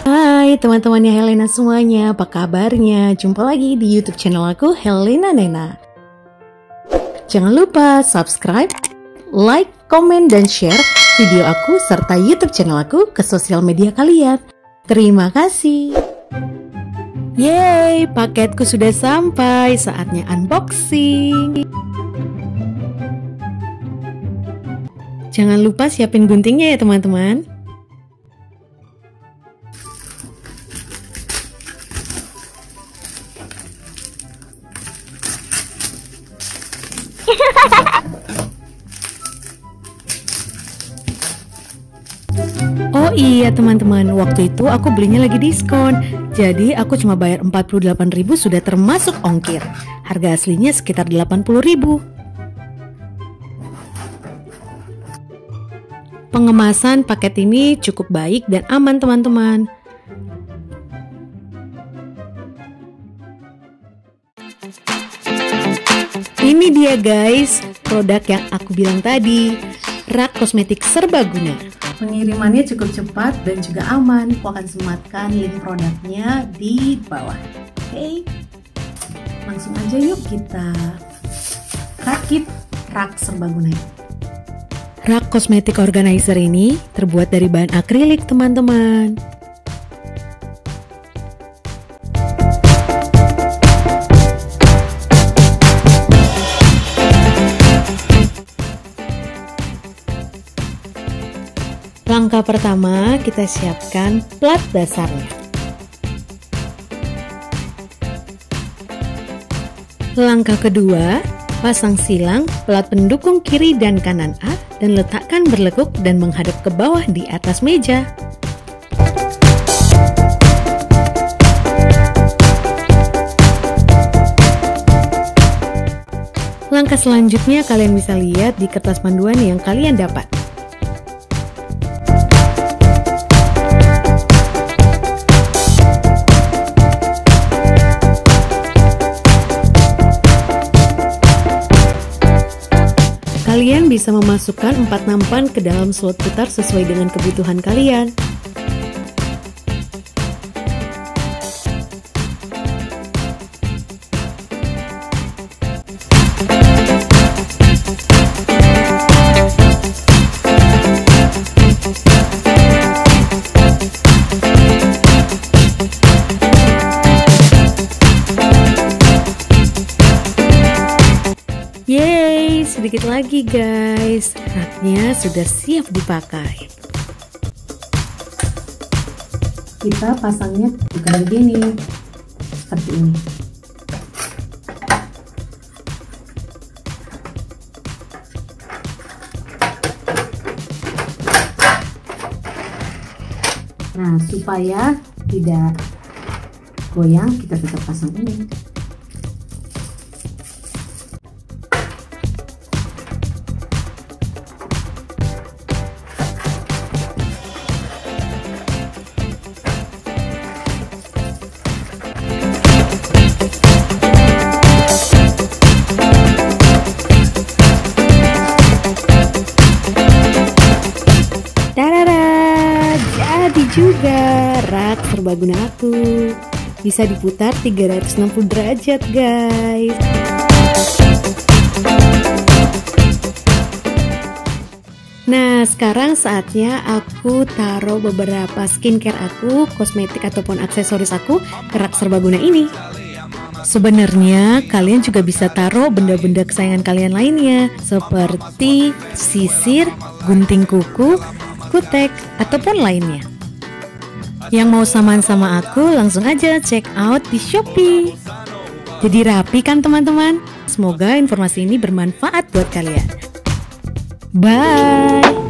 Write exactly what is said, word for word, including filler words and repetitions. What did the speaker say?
Hai teman-temannya Helena semuanya, apa kabarnya? Jumpa lagi di YouTube channel aku, Helena Nena. Jangan lupa subscribe, like, komen, dan share video aku serta YouTube channel aku ke sosial media kalian. Terima kasih. Yeay, paketku sudah sampai, saatnya unboxing. Jangan lupa siapin guntingnya ya teman-teman. Oh iya teman-teman, waktu itu aku belinya lagi diskon. Jadi aku cuma bayar empat puluh delapan ribu sudah termasuk ongkir. Harga aslinya sekitar delapan puluh ribu. Pengemasan paket ini cukup baik dan aman teman-teman. Ini dia guys, produk yang aku bilang tadi, rak kosmetik serbaguna. Pengirimannya cukup cepat dan juga aman. Aku akan sematkan link produknya di bawah. Oke, langsung aja yuk kita rakit rak serbaguna. Rak kosmetik organizer ini terbuat dari bahan akrilik teman-teman. Langkah pertama, kita siapkan plat dasarnya. Langkah kedua, pasang silang plat pendukung kiri dan kanan A dan letakkan berlekuk dan menghadap ke bawah di atas meja. Langkah selanjutnya kalian bisa lihat di kertas panduan yang kalian dapat. Kalian bisa memasukkan empat nampan ke dalam slot putar sesuai dengan kebutuhan kalian. Yeay, sedikit lagi guys, raknya sudah siap dipakai. Kita pasangnya juga begini, seperti ini. Nah, supaya tidak goyang, kita tetap pasang ini. Jadi juga rak serbaguna aku bisa diputar tiga ratus enam puluh derajat guys. Nah sekarang saatnya aku taruh beberapa skincare aku, kosmetik ataupun aksesoris aku ke rak serbaguna ini. Sebenarnya kalian juga bisa taruh benda-benda kesayangan kalian lainnya seperti sisir, gunting kuku, kutek, ataupun lainnya. Yang mau samaan sama aku langsung aja check out di Shopee. Jadi rapi kan teman-teman? Semoga informasi ini bermanfaat buat kalian. Bye!